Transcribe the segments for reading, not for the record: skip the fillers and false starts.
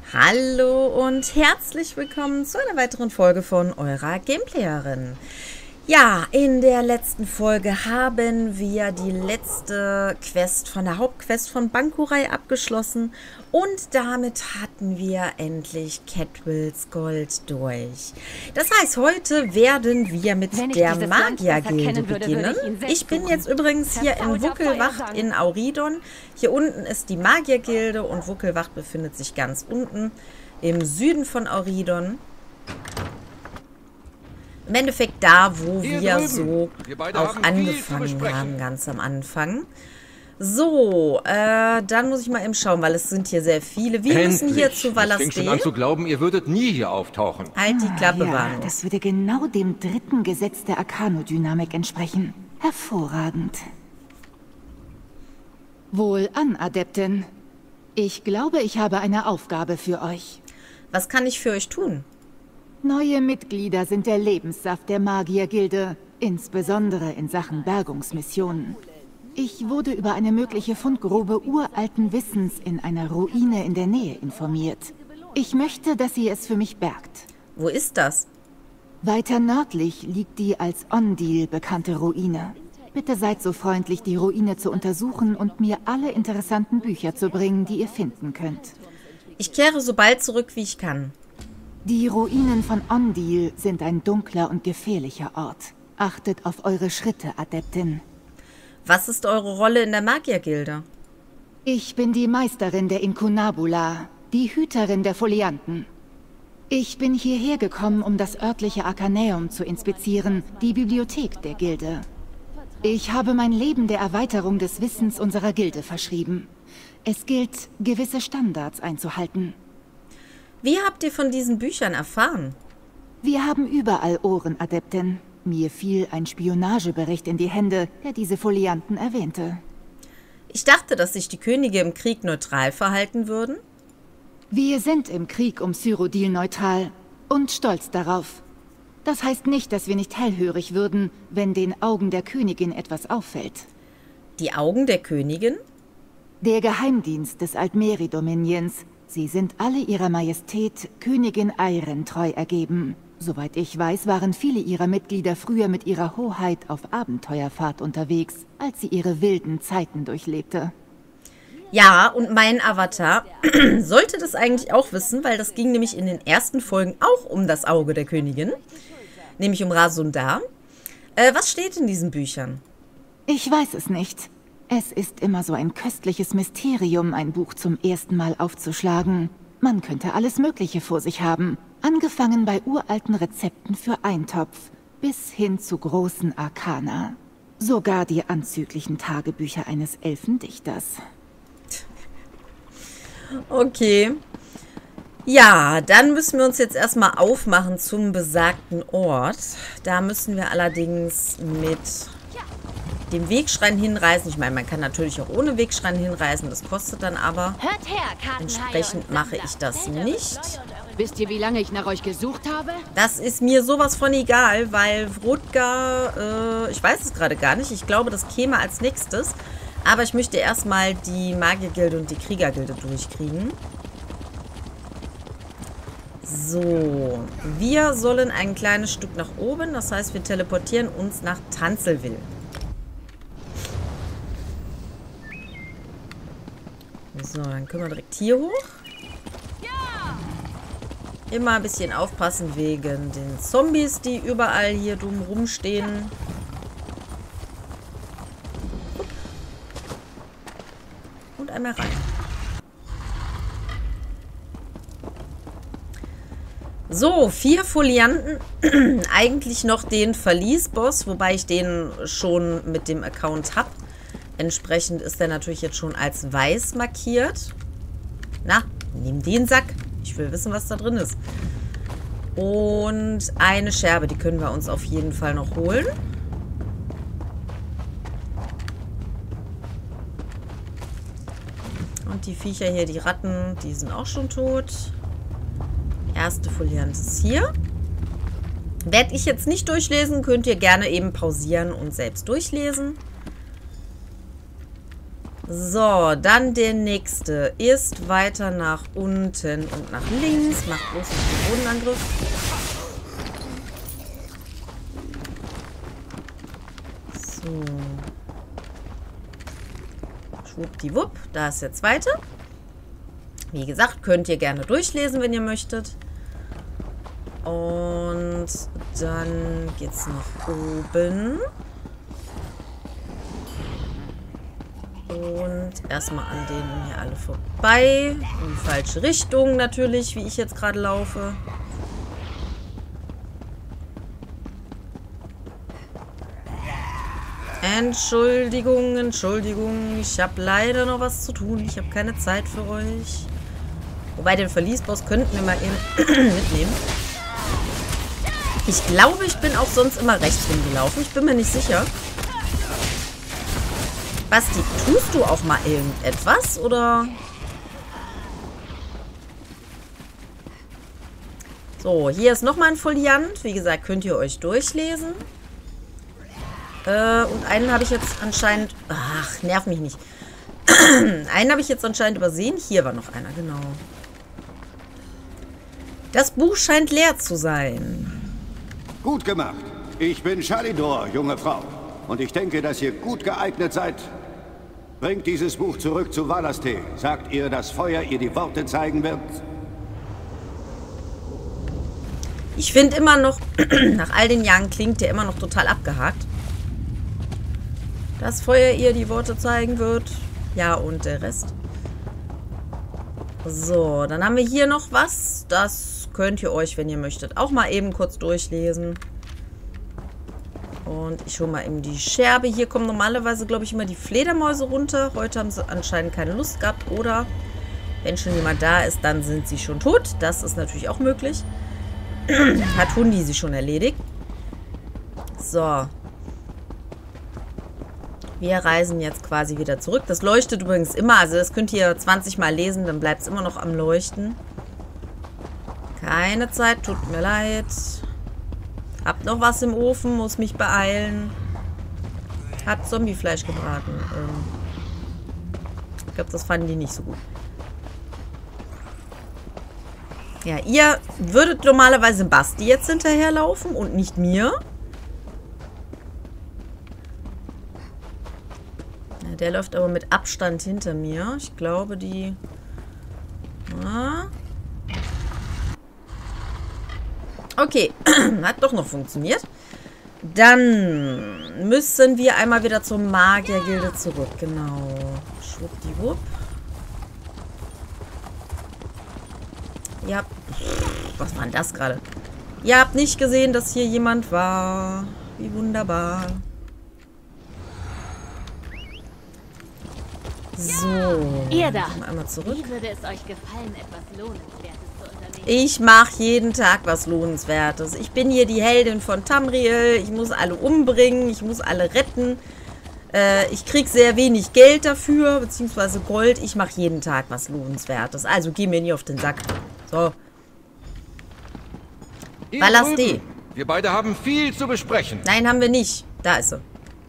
Hallo und herzlich willkommen zu einer weiteren Folge von eurer Gameplayerin. Ja, in der letzten Folge haben wir die letzte Quest von der Hauptquest von Bankurai abgeschlossen und damit hatten wir endlich Cadwills Gold durch. Das heißt, heute werden wir mit der Magiergilde beginnen. Ich bin jetzt übrigens hier in Wuckelwacht in Auridon. Hier unten ist die Magiergilde und Wuckelwacht befindet sich ganz unten im Süden von Auridon. Im Endeffekt da, wo wir so auch angefangen haben, ganz am Anfang. So, dann muss ich mal eben schauen, weil es sind hier sehr viele. Wir müssen hier zu Valas. Ich fing schon an zu glauben, ihr würdet nie hier auftauchen. Halt die Klappe, ja, Vano. das würde genau dem dritten Gesetz der Arcanodynamik entsprechen. Hervorragend. Wohlan, Adeptin. Ich glaube, ich habe eine Aufgabe für euch. Was kann ich für euch tun? Neue Mitglieder sind der Lebenssaft der Magiergilde, insbesondere in Sachen Bergungsmissionen. Ich wurde über eine mögliche Fundgrube uralten Wissens in einer Ruine in der Nähe informiert. Ich möchte, dass ihr es für mich bergt. Wo ist das? Weiter nördlich liegt die als Ondil bekannte Ruine. Bitte seid so freundlich, die Ruine zu untersuchen und mir alle interessanten Bücher zu bringen, die ihr finden könnt. Ich kehre so bald zurück, wie ich kann. Die Ruinen von Ondil sind ein dunkler und gefährlicher Ort. Achtet auf eure Schritte, Adeptin. Was ist eure Rolle in der Magiergilde? Ich bin die Meisterin der Incunabula, die Hüterin der Folianten. Ich bin hierher gekommen, um das örtliche Arkaneum zu inspizieren, die Bibliothek der Gilde. Ich habe mein Leben der Erweiterung des Wissens unserer Gilde verschrieben. Es gilt, gewisse Standards einzuhalten. Wie habt ihr von diesen Büchern erfahren? Wir haben überall Ohren, Adeptin. Mir fiel ein Spionagebericht in die Hände, der diese Folianten erwähnte. Ich dachte, dass sich die Könige im Krieg neutral verhalten würden. Wir sind im Krieg um Cyrodiil neutral und stolz darauf. Das heißt nicht, dass wir nicht hellhörig würden, wenn den Augen der Königin etwas auffällt. Die Augen der Königin? Der Geheimdienst des Altmeri-Dominions. Sie sind alle ihrer Majestät Königin Eiren treu ergeben. Soweit ich weiß, waren viele ihrer Mitglieder früher mit ihrer Hoheit auf Abenteuerfahrt unterwegs, als sie ihre wilden Zeiten durchlebte. Ja, und mein Avatar sollte das eigentlich auch wissen, weil das ging nämlich in den ersten Folgen auch um das Auge der Königin, nämlich um Rasundar. Was steht in diesen Büchern? Ich weiß es nicht. Es ist immer so ein köstliches Mysterium, ein Buch zum ersten Mal aufzuschlagen. Man könnte alles Mögliche vor sich haben. Angefangen bei uralten Rezepten für Eintopf, bis hin zu großen Arkana. Sogar die anzüglichen Tagebücher eines Elfendichters. Okay. Ja, dann müssen wir uns jetzt erstmal aufmachen zum besagten Ort. Da müssen wir allerdings mit dem Wegschrein hinreisen. Ich meine, man kann natürlich auch ohne Wegschrein hinreisen. Das kostet dann aber. Entsprechend mache ich das nicht. Wisst ihr, wie lange ich nach euch gesucht habe? Das ist mir sowas von egal, weil Wrodgar, ich weiß es gerade gar nicht. Ich glaube, das käme als nächstes. Aber ich möchte erstmal die Magiergilde und die Kriegergilde durchkriegen. So, wir sollen ein kleines Stück nach oben. Das heißt, wir teleportieren uns nach Tanzelwil. So, dann können wir direkt hier hoch. Immer ein bisschen aufpassen wegen den Zombies, die überall hier dumm rumstehen. Und einmal rein. So, 4 Folianten. Eigentlich noch den Verlies-Boss, wobei ich den schon mit dem Account habe. Entsprechend ist der natürlich jetzt schon als weiß markiert. Na, nimm den Sack. Ich will wissen, was da drin ist. Und eine Scherbe, die können wir uns auf jeden Fall noch holen. Und die Viecher hier, die Ratten, die sind auch schon tot. Erste Foliant ist hier. Werde ich jetzt nicht durchlesen, könnt ihr gerne eben pausieren und selbst durchlesen. So, dann der nächste ist weiter nach unten und nach links. Macht bloß nicht den Bodenangriff. So. Schwuppdiwupp, da ist der zweite. Wie gesagt, könnt ihr gerne durchlesen, wenn ihr möchtet. Und dann geht's nach oben. Und erstmal an denen hier alle vorbei. In die falsche Richtung natürlich, wie ich jetzt gerade laufe. Entschuldigung, Entschuldigung. Ich habe leider noch was zu tun. Ich habe keine Zeit für euch. Wobei, den Verliesboss könnten wir mal eben mitnehmen. Ich glaube, ich bin auch sonst immer rechts rumgelaufen. Ich bin mir nicht sicher. Basti, tust du auch mal irgendetwas, oder? So, hier ist nochmal ein Foliant. Wie gesagt, könnt ihr euch durchlesen. Und einen habe ich jetzt anscheinend... Ach, nerv mich nicht. Einen habe ich jetzt anscheinend übersehen. Hier war noch einer, genau. Das Buch scheint leer zu sein. Gut gemacht. Ich bin Shalidor, junge Frau. Und ich denke, dass ihr gut geeignet seid. Bringt dieses Buch zurück zu Valaste. Sagt ihr, dass Feuer ihr die Worte zeigen wird? Ich finde immer noch, nach all den Jahren klingt der immer noch total abgehakt. Dass Feuer ihr die Worte zeigen wird. Ja, und der Rest. So, dann haben wir hier noch was. Das könnt ihr euch, wenn ihr möchtet, auch mal eben kurz durchlesen. Und ich hole mal eben die Scherbe. Hier kommen normalerweise, glaube ich, immer die Fledermäuse runter. Heute haben sie anscheinend keine Lust gehabt. Oder wenn schon jemand da ist, dann sind sie schon tot. Das ist natürlich auch möglich. Hat Hundi sie schon erledigt. So. Wir reisen jetzt quasi wieder zurück. Das leuchtet übrigens immer. Also das könnt ihr 20 Mal lesen, dann bleibt es immer noch am Leuchten. Keine Zeit, tut mir leid. Hab noch was im Ofen, muss mich beeilen. Hab Zombiefleisch gebraten. Ich glaube, das fanden die nicht so gut. Ja, ihr würdet normalerweise Basti jetzt hinterherlaufen und nicht mir. Ja, der läuft aber mit Abstand hinter mir. Ich glaube, die... Okay, hat doch noch funktioniert. Dann müssen wir einmal wieder zur Magiergilde zurück. Genau. Schwuppdiwupp. Ihr habt... Was war denn das gerade? Ihr habt nicht gesehen, dass hier jemand war. Wie wunderbar. So. Ihr da. Einmal zurück. Wie würde es euch gefallen, etwas Lohnenswertes zu unternehmen? Ich mache jeden Tag was Lohnenswertes. Ich bin hier die Heldin von Tamriel. Ich muss alle umbringen. Ich muss alle retten. Ich kriege sehr wenig Geld dafür, beziehungsweise Gold. Ich mache jeden Tag was Lohnenswertes. Also geh mir nie auf den Sack. So. Valaste. Wir beide haben viel zu besprechen. Nein, haben wir nicht. Da ist sie.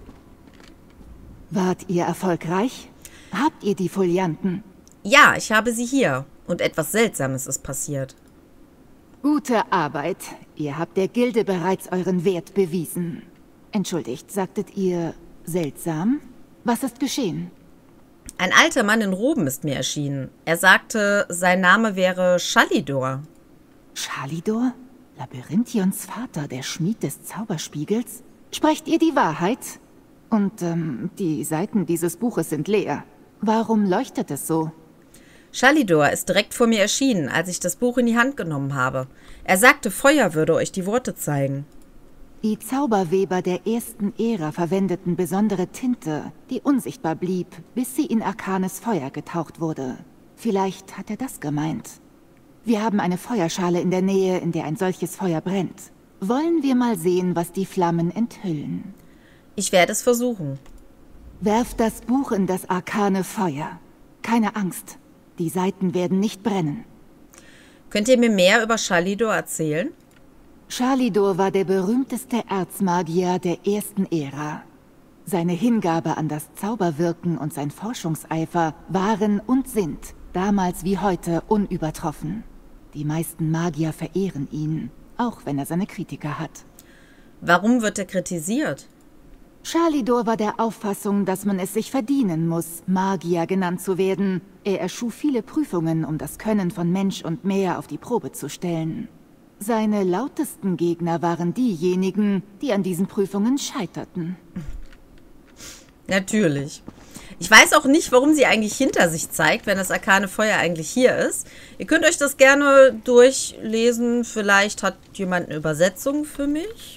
Wart ihr erfolgreich? Habt ihr die Folianten? Ja, ich habe sie hier. Und etwas Seltsames ist passiert. Gute Arbeit. Ihr habt der Gilde bereits euren Wert bewiesen. Entschuldigt, sagtet ihr seltsam? Was ist geschehen? Ein alter Mann in Roben ist mir erschienen. Er sagte, sein Name wäre Shalidor. Shalidor? Labyrinthions Vater, der Schmied des Zauberspiegels? Sprecht ihr die Wahrheit? Und, die Seiten dieses Buches sind leer. Warum leuchtet es so? Shalidor ist direkt vor mir erschienen, als ich das Buch in die Hand genommen habe. Er sagte, Feuer würde euch die Worte zeigen. Die Zauberweber der ersten Ära verwendeten besondere Tinte, die unsichtbar blieb, bis sie in arkanes Feuer getaucht wurde. Vielleicht hat er das gemeint. Wir haben eine Feuerschale in der Nähe, in der ein solches Feuer brennt. Wollen wir mal sehen, was die Flammen enthüllen? Ich werde es versuchen. Werft das Buch in das arkane Feuer. Keine Angst, die Seiten werden nicht brennen. Könnt ihr mir mehr über Shalidor erzählen? Shalidor war der berühmteste Erzmagier der ersten Ära. Seine Hingabe an das Zauberwirken und sein Forschungseifer waren und sind, damals wie heute, unübertroffen. Die meisten Magier verehren ihn, auch wenn er seine Kritiker hat. Warum wird er kritisiert? Shalidor war der Auffassung, dass man es sich verdienen muss, Magier genannt zu werden. Er erschuf viele Prüfungen, um das Können von Mensch und Meer auf die Probe zu stellen. Seine lautesten Gegner waren diejenigen, die an diesen Prüfungen scheiterten. Natürlich. Ich weiß auch nicht, warum sie eigentlich hinter sich zeigt, wenn das arkane Feuer eigentlich hier ist. Ihr könnt euch das gerne durchlesen. Vielleicht hat jemand eine Übersetzung für mich.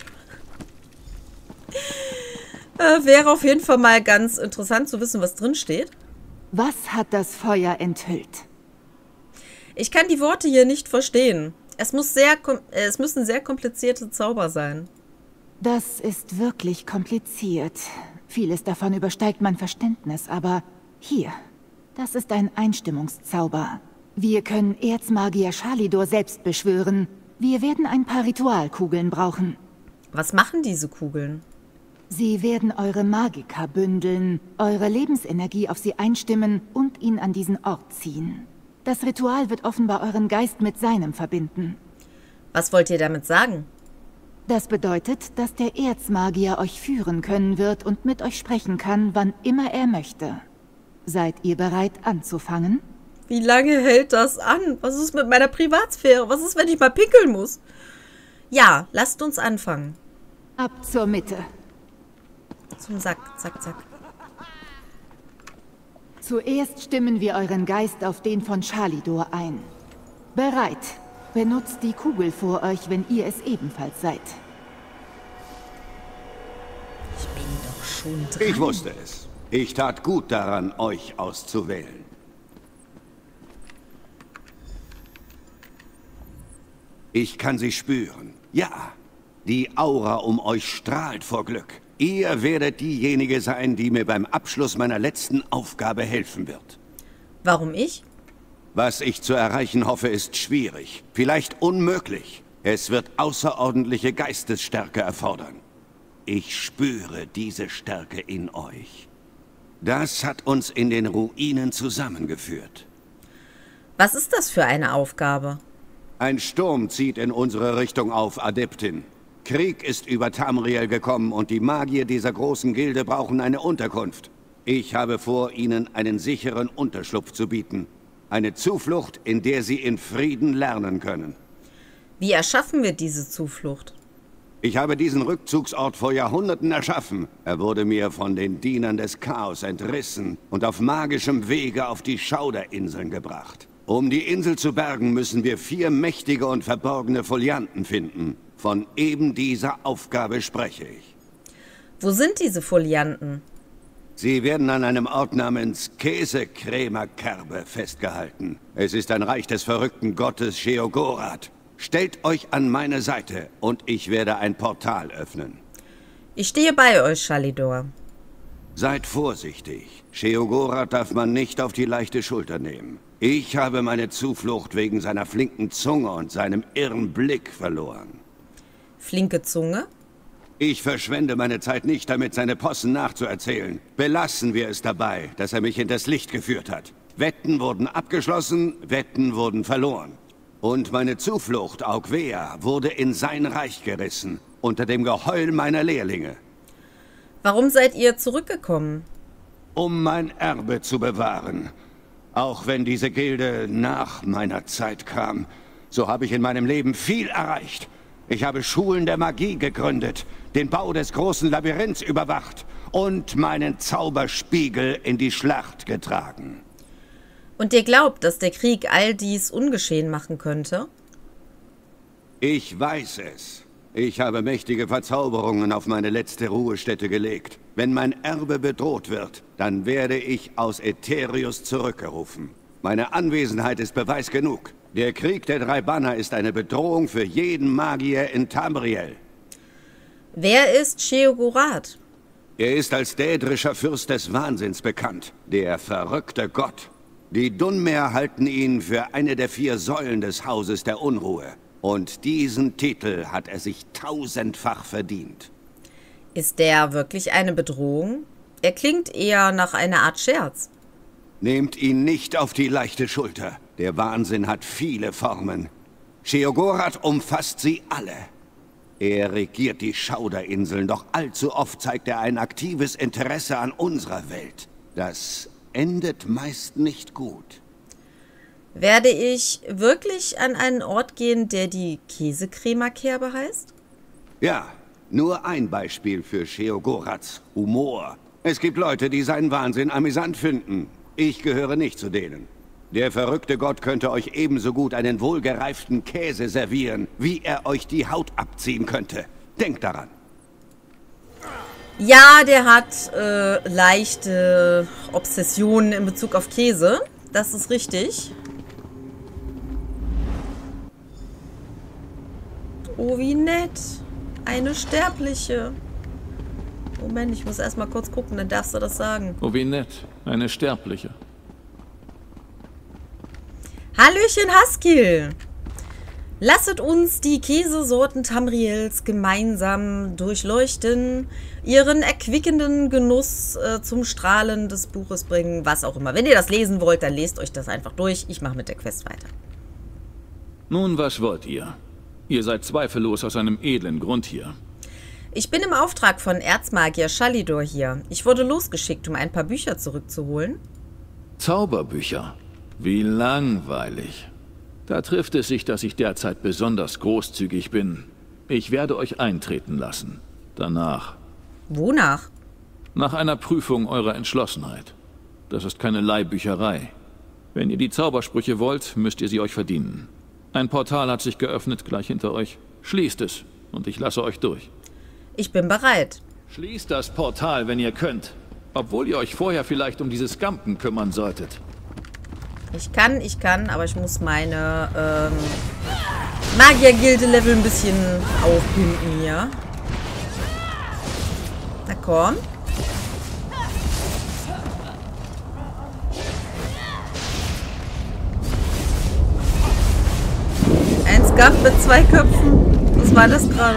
Wäre auf jeden Fall mal ganz interessant zu wissen, was drin steht. Was hat das Feuer enthüllt? Ich kann die Worte hier nicht verstehen. Es müssen sehr komplizierte Zauber sein. Das ist wirklich kompliziert. Vieles davon übersteigt mein Verständnis, aber hier, das ist ein Einstimmungszauber. Wir können Erzmagier Shalidor selbst beschwören. Wir werden ein paar Ritualkugeln brauchen. Was machen diese Kugeln? Sie werden eure Magika bündeln, eure Lebensenergie auf sie einstimmen und ihn an diesen Ort ziehen. Das Ritual wird offenbar euren Geist mit seinem verbinden. Was wollt ihr damit sagen? Das bedeutet, dass der Erzmagier euch führen können wird und mit euch sprechen kann, wann immer er möchte. Seid ihr bereit anzufangen? Wie lange hält das an? Was ist mit meiner Privatsphäre? Was ist, wenn ich mal pinkeln muss? Ja, lasst uns anfangen. Ab zur Mitte. Zum Sack, zack, zack. Zuerst stimmen wir euren Geist auf den von Shalidor ein. Bereit. Benutzt die Kugel vor euch, wenn ihr es ebenfalls seid. Ich bin doch schon dran. Ich wusste es. Ich tat gut daran, euch auszuwählen. Ich kann sie spüren. Ja, die Aura um euch strahlt vor Glück. Ihr werdet diejenige sein, die mir beim Abschluss meiner letzten Aufgabe helfen wird. Warum ich? Was ich zu erreichen hoffe, ist schwierig, vielleicht unmöglich. Es wird außerordentliche Geistesstärke erfordern. Ich spüre diese Stärke in euch. Das hat uns in den Ruinen zusammengeführt. Was ist das für eine Aufgabe? Ein Sturm zieht in unsere Richtung auf, Adeptin. Krieg ist über Tamriel gekommen und die Magier dieser großen Gilde brauchen eine Unterkunft. Ich habe vor, ihnen einen sicheren Unterschlupf zu bieten. Eine Zuflucht, in der sie in Frieden lernen können. Wie erschaffen wir diese Zuflucht? Ich habe diesen Rückzugsort vor Jahrhunderten erschaffen. Er wurde mir von den Dienern des Chaos entrissen und auf magischem Wege auf die Schauderinseln gebracht. Um die Insel zu bergen, müssen wir 4 mächtige und verborgene Folianten finden. Von eben dieser Aufgabe spreche ich. Wo sind diese Folianten? Sie werden an einem Ort namens Käsekrämerkerbe festgehalten. Es ist ein Reich des verrückten Gottes Sheogorath. Stellt euch an meine Seite und ich werde ein Portal öffnen. Ich stehe bei euch, Shalidor. Seid vorsichtig. Sheogorath darf man nicht auf die leichte Schulter nehmen. Ich habe meine Zuflucht wegen seiner flinken Zunge und seinem irren Blick verloren. Flinke Zunge? Ich verschwende meine Zeit nicht damit, seine Possen nachzuerzählen. Belassen wir es dabei, dass er mich hinters Licht geführt hat. Wetten wurden abgeschlossen, Wetten wurden verloren. Und meine Zuflucht, Augwea, wurde in sein Reich gerissen, unter dem Geheul meiner Lehrlinge. Warum seid ihr zurückgekommen? Um mein Erbe zu bewahren. Auch wenn diese Gilde nach meiner Zeit kam, so habe ich in meinem Leben viel erreicht. Ich habe Schulen der Magie gegründet, den Bau des großen Labyrinths überwacht und meinen Zauberspiegel in die Schlacht getragen. Und ihr glaubt, dass der Krieg all dies ungeschehen machen könnte? Ich weiß es. Ich habe mächtige Verzauberungen auf meine letzte Ruhestätte gelegt. Wenn mein Erbe bedroht wird, dann werde ich aus Aetherius zurückgerufen. Meine Anwesenheit ist Beweis genug. Der Krieg der 3 Banner ist eine Bedrohung für jeden Magier in Tamriel. Wer ist Sheogorath? Er ist als dädrischer Fürst des Wahnsinns bekannt, der verrückte Gott. Die Dunmer halten ihn für eine der 4 Säulen des Hauses der Unruhe. Und diesen Titel hat er sich 1000-fach verdient. Ist der wirklich eine Bedrohung? Er klingt eher nach einer Art Scherz. Nehmt ihn nicht auf die leichte Schulter. Der Wahnsinn hat viele Formen. Sheogorath umfasst sie alle. Er regiert die Schauderinseln, doch allzu oft zeigt er ein aktives Interesse an unserer Welt. Das endet meist nicht gut. Werde ich wirklich an einen Ort gehen, der die Käsekrämerkerbe heißt? Ja, nur ein Beispiel für Sheogoraths Humor. Es gibt Leute, die seinen Wahnsinn amüsant finden. Ich gehöre nicht zu denen. Der verrückte Gott könnte euch ebenso gut einen wohlgereiften Käse servieren, wie er euch die Haut abziehen könnte. Denkt daran. Ja, der hat leichte Obsessionen in Bezug auf Käse. Das ist richtig. Oh, wie nett. Eine Sterbliche. Moment, ich muss erstmal kurz gucken, dann darfst du das sagen. Oh, wie nett. Eine Sterbliche. Hallöchen, Haskell. Lasset uns die Käsesorten Tamriels gemeinsam durchleuchten, ihren erquickenden Genuss zum Strahlen des Buches bringen, was auch immer. Wenn ihr das lesen wollt, dann lest euch das einfach durch. Ich mache mit der Quest weiter. Nun, was wollt ihr? Ihr seid zweifellos aus einem edlen Grund hier. Ich bin im Auftrag von Erzmagier Shalidor hier. Ich wurde losgeschickt, um ein paar Bücher zurückzuholen. Zauberbücher? Wie langweilig. Da trifft es sich, dass ich derzeit besonders großzügig bin. Ich werde euch eintreten lassen. Danach. Wonach? Nach einer Prüfung eurer Entschlossenheit. Das ist keine Leihbücherei. Wenn ihr die Zaubersprüche wollt, müsst ihr sie euch verdienen. Ein Portal hat sich geöffnet, gleich hinter euch. Schließt es und ich lasse euch durch. Ich bin bereit. Schließt das Portal, wenn ihr könnt. Obwohl ihr euch vorher vielleicht um diese Skampen kümmern solltet. Ich kann, aber ich muss meine Magiergilde-Level ein bisschen aufpimpen hier. Na komm. Ein Skamp mit 2 Köpfen. Was war das gerade?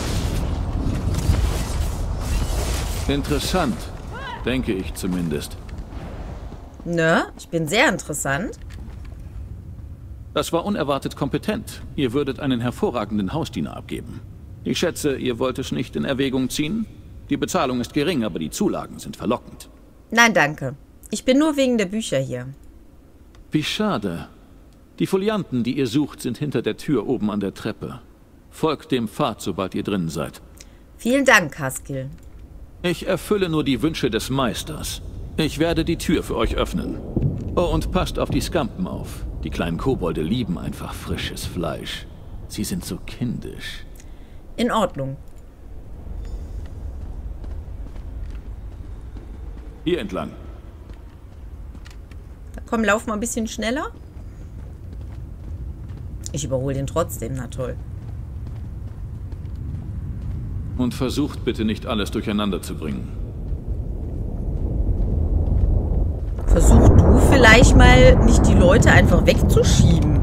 Interessant. Denke ich zumindest. Ne, ich bin sehr interessant. Das war unerwartet kompetent. Ihr würdet einen hervorragenden Hausdiener abgeben. Ich schätze, ihr wollt es nicht in Erwägung ziehen? Die Bezahlung ist gering, aber die Zulagen sind verlockend. Nein, danke. Ich bin nur wegen der Bücher hier. Wie schade. Die Folianten, die ihr sucht, sind hinter der Tür oben an der Treppe. Folgt dem Pfad, sobald ihr drin seid. Vielen Dank, Haskell. Ich erfülle nur die Wünsche des Meisters. Ich werde die Tür für euch öffnen. Oh, und passt auf die Skampen auf. Die kleinen Kobolde lieben einfach frisches Fleisch. Sie sind so kindisch. In Ordnung. Hier entlang. Komm, lauf mal ein bisschen schneller. Ich überhole den trotzdem, na toll. Und versucht bitte nicht alles durcheinander zu bringen. Versuch du vielleicht mal nicht die Leute einfach wegzuschieben.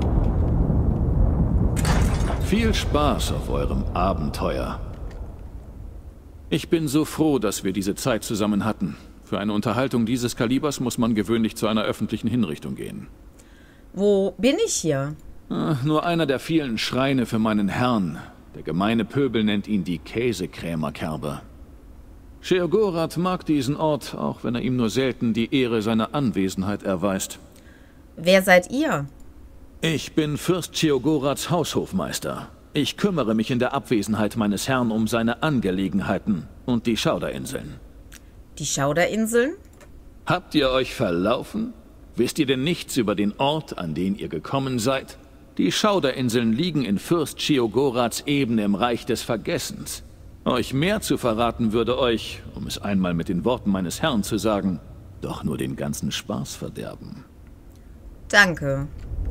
Viel Spaß auf eurem Abenteuer. Ich bin so froh, dass wir diese Zeit zusammen hatten. Für eine Unterhaltung dieses Kalibers muss man gewöhnlich zu einer öffentlichen Hinrichtung gehen. Wo bin ich hier? Nur einer der vielen Schreine für meinen Herrn. Der gemeine Pöbel nennt ihn die Käsekrämerkerbe. Sheogorath mag diesen Ort, auch wenn er ihm nur selten die Ehre seiner Anwesenheit erweist. Wer seid ihr? Ich bin Fürst Sheogoraths Haushofmeister. Ich kümmere mich in der Abwesenheit meines Herrn um seine Angelegenheiten und die Schauderinseln. Die Schauderinseln? Habt ihr euch verlaufen? Wisst ihr denn nichts über den Ort, an den ihr gekommen seid? Die Schauderinseln liegen in Fürst Sheogoraths Ebene im Reich des Vergessens. Euch mehr zu verraten würde euch, um es einmal mit den Worten meines Herrn zu sagen, doch nur den ganzen Spaß verderben. Danke.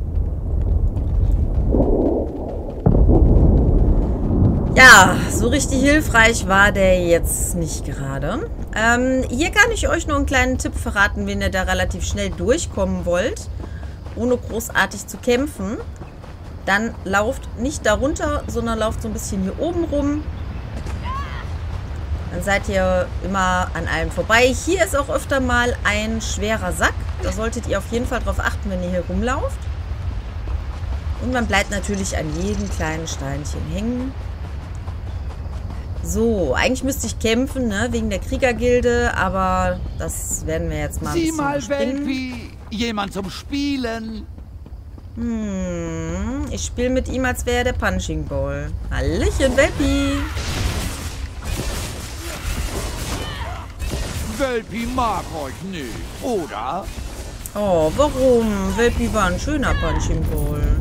Ja, so richtig hilfreich war der jetzt nicht gerade. Hier kann ich euch nur einen kleinen Tipp verraten, wenn ihr da relativ schnell durchkommen wollt, ohne großartig zu kämpfen. Dann lauft nicht darunter, sondern lauft so ein bisschen hier oben rum. Dann seid ihr immer an einem vorbei. Hier ist auch öfter mal ein schwerer Sack. Da solltet ihr auf jeden Fall drauf achten, wenn ihr hier rumlauft. Und man bleibt natürlich an jedem kleinen Steinchen hängen. So, eigentlich müsste ich kämpfen, ne? Wegen der Kriegergilde, aber das werden wir jetzt mal ein bisschen überspringen. Welpi, jemand zum Spielen. Ich spiele mit ihm, als wäre er der Punching Ball. Hallöchen, Welpi. Welpi mag euch nicht, oder? Oh, warum? Welpi war ein schöner Punching Ball.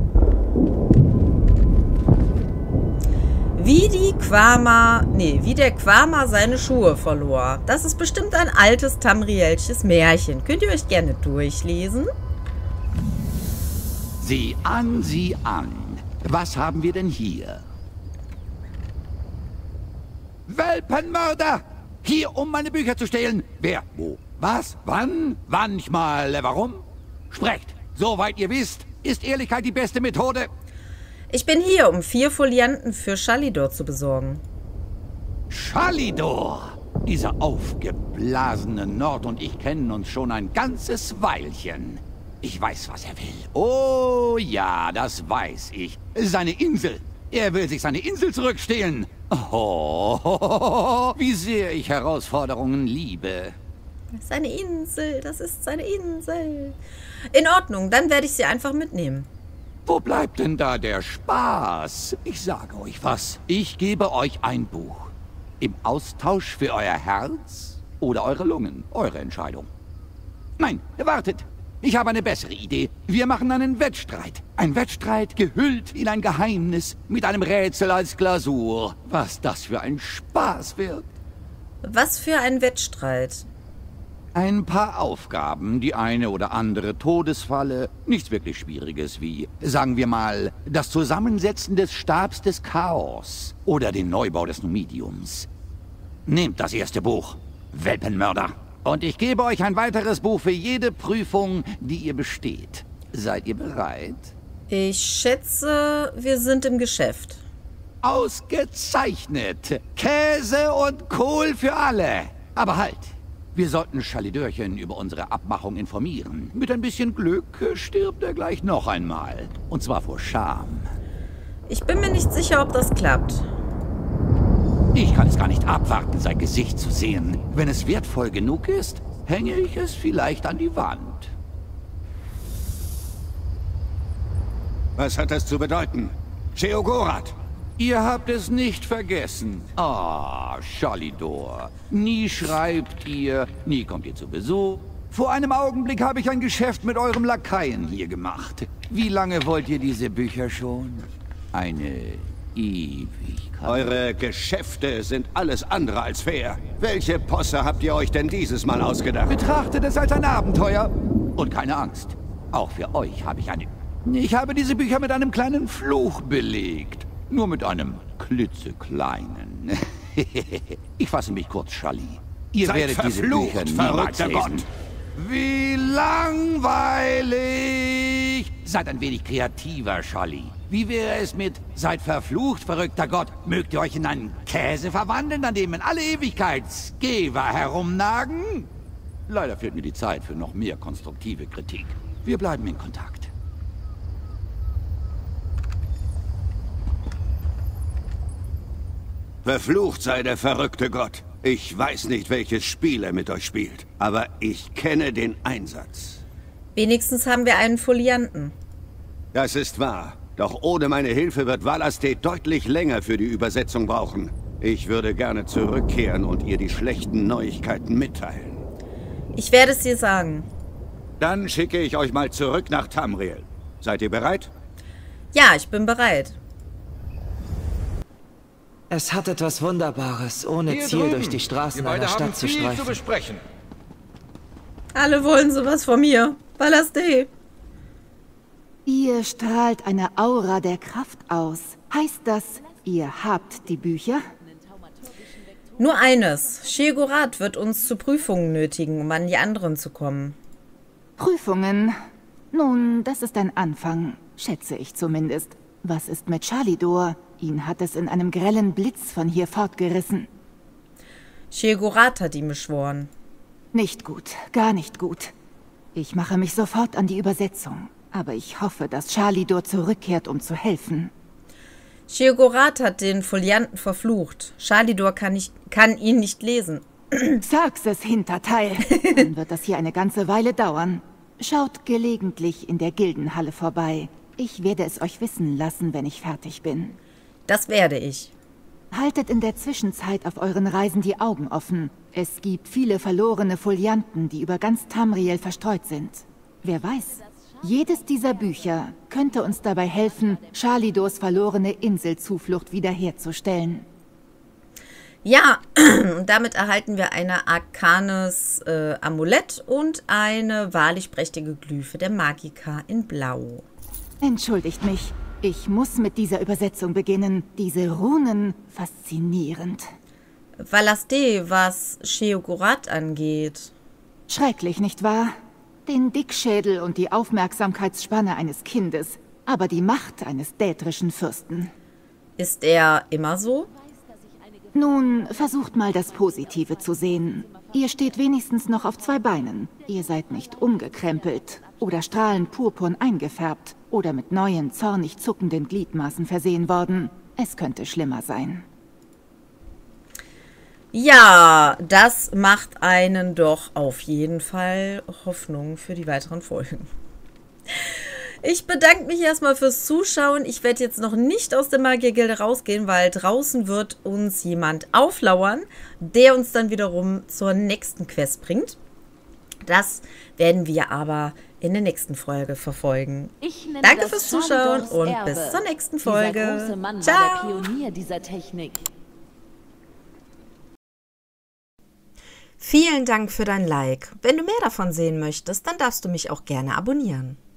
Wie der Quama seine Schuhe verlor. Das ist bestimmt ein altes Tamrielsches Märchen. Könnt ihr euch gerne durchlesen? Sieh an, sieh an. Was haben wir denn hier? Welpenmörder! Hier, um meine Bücher zu stehlen. Wer? Wo? Was? Wann? Manchmal. Warum? Sprecht. Soweit ihr wisst, ist Ehrlichkeit die beste Methode. Ich bin hier, um 4 Folianten für Shalidor zu besorgen. Shalidor! Dieser aufgeblasene Nord und ich kennen uns schon ein ganzes Weilchen. Ich weiß, was er will. Oh ja, das weiß ich. Seine Insel. Er will sich seine Insel zurückstehlen. Oh, wie sehr ich Herausforderungen liebe. Seine Insel, das ist seine Insel. In Ordnung, dann werde ich sie einfach mitnehmen. Wo bleibt denn da der Spaß? Ich sage euch was. Ich gebe euch ein Buch. Im Austausch für euer Herz oder eure Lungen. Eure Entscheidung. Nein, wartet. Ich habe eine bessere Idee. Wir machen einen Wettstreit. Ein Wettstreit gehüllt in ein Geheimnis mit einem Rätsel als Glasur. Was das für ein Spaß wird. Was für ein Wettstreit? Ein paar Aufgaben, die eine oder andere Todesfalle, nichts wirklich Schwieriges wie, sagen wir mal, das Zusammensetzen des Stabs des Chaos oder den Neubau des Numidiums. Nehmt das erste Buch, Welpenmörder. Und ich gebe euch ein weiteres Buch für jede Prüfung, die ihr besteht. Seid ihr bereit? Ich schätze, wir sind im Geschäft. Ausgezeichnet! Käse und Kohl für alle! Aber halt! Wir sollten Shalidorchen über unsere Abmachung informieren. Mit ein bisschen Glück stirbt er gleich noch einmal. Und zwar vor Scham. Ich bin mir nicht sicher, ob das klappt. Ich kann es gar nicht abwarten, sein Gesicht zu sehen. Wenn es wertvoll genug ist, hänge ich es vielleicht an die Wand. Was hat das zu bedeuten? Sheogorath! Ihr habt es nicht vergessen. Ah, Shalidor. Nie schreibt ihr, nie kommt ihr zu Besuch. Vor einem Augenblick habe ich ein Geschäft mit eurem Lakaien hier gemacht. Wie lange wollt ihr diese Bücher schon? Eine Ewigkeit. Eure Geschäfte sind alles andere als fair. Welche Posse habt ihr euch denn dieses Mal ausgedacht? Betrachtet es als ein Abenteuer. Und keine Angst. Auch für euch habe ich eine... Ich habe diese Bücher mit einem kleinen Fluch belegt. Nur mit einem klitzekleinen. Ich fasse mich kurz, Shalli. Ihr Seid werdet diese verflucht, Bücher niemals verrückter lesen. Gott. Wie langweilig! Seid ein wenig kreativer, Shalli. Wie wäre es mit seid verflucht, verrückter Gott? Mögt ihr euch in einen Käse verwandeln, an dem in alle Ewigkeitsgeber herumnagen? Leider fehlt mir die Zeit für noch mehr konstruktive Kritik. Wir bleiben in Kontakt. Verflucht sei der verrückte Gott. Ich weiß nicht, welches Spiel er mit euch spielt, aber ich kenne den Einsatz. Wenigstens haben wir einen Folianten. Das ist wahr. Doch ohne meine Hilfe wird Valasté deutlich länger für die Übersetzung brauchen. Ich würde gerne zurückkehren und ihr die schlechten Neuigkeiten mitteilen. Ich werde es dir sagen. Dann schicke ich euch mal zurück nach Tamriel. Seid ihr bereit? Ja, ich bin bereit. Es hat etwas Wunderbares, ohne Hier Ziel drüben. durch die Straßen Wir einer beide haben Stadt zu viel zu streifen. besprechen. Alle wollen sowas von mir. Valasté. Ihr strahlt eine Aura der Kraft aus. Heißt das, ihr habt die Bücher? Nur eines. Sheogorath wird uns zu Prüfungen nötigen, um an die anderen zu kommen. Prüfungen? Nun, das ist ein Anfang, schätze ich zumindest. Was ist mit Shalidor? Ihn hat es in einem grellen Blitz von hier fortgerissen. Sheogorath hat ihm beschworen. Nicht gut, gar nicht gut. Ich mache mich sofort an die Übersetzung. Aber ich hoffe, dass Shalidor zurückkehrt, um zu helfen. Sheogorath hat den Folianten verflucht. Shalidor kann ihn nicht lesen. Sag's es, Hinterteil. Dann wird das hier eine ganze Weile dauern. Schaut gelegentlich in der Gildenhalle vorbei. Ich werde es euch wissen lassen, wenn ich fertig bin. Das werde ich. Haltet in der Zwischenzeit auf euren Reisen die Augen offen. Es gibt viele verlorene Folianten, die über ganz Tamriel verstreut sind. Wer weiß, jedes dieser Bücher könnte uns dabei helfen, Shalidors verlorene Inselzuflucht wiederherzustellen. Ja, und damit erhalten wir eine arkanes Amulett und eine wahrlich prächtige Glyphe der Magika in Blau. Entschuldigt mich, ich muss mit dieser Übersetzung beginnen. Diese Runen faszinierend. Valaste, was Sheogorath angeht. Schrecklich, nicht wahr? Den Dickschädel und die Aufmerksamkeitsspanne eines Kindes, aber die Macht eines dätrischen Fürsten. Ist er immer so? Nun, versucht mal das Positive zu sehen. Ihr steht wenigstens noch auf 2 Beinen. Ihr seid nicht umgekrempelt oder strahlend purpurn eingefärbt oder mit neuen, zornig zuckenden Gliedmaßen versehen worden. Es könnte schlimmer sein. Ja, das macht einen doch auf jeden Fall Hoffnung für die weiteren Folgen. Ich bedanke mich erstmal fürs Zuschauen. Ich werde jetzt noch nicht aus der Magiergilde rausgehen, weil draußen wird uns jemand auflauern, der uns dann wiederum zur nächsten Quest bringt. Das werden wir aber in der nächsten Folge verfolgen. Danke fürs Zuschauen und bis zur nächsten Folge. Dieser große Mann Ciao. war der Pionier dieser Technik. Vielen Dank für dein Like. Wenn du mehr davon sehen möchtest, dann darfst du mich auch gerne abonnieren.